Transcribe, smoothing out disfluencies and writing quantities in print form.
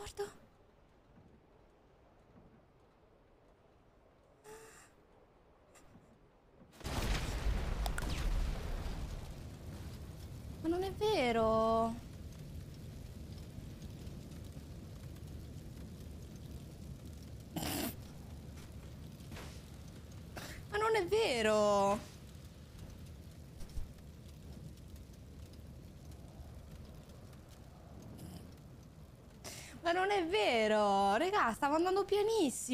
Morto. Ma non è vero. Ma non è vero. Ma non è vero. Raga, stavo andando pianissimo.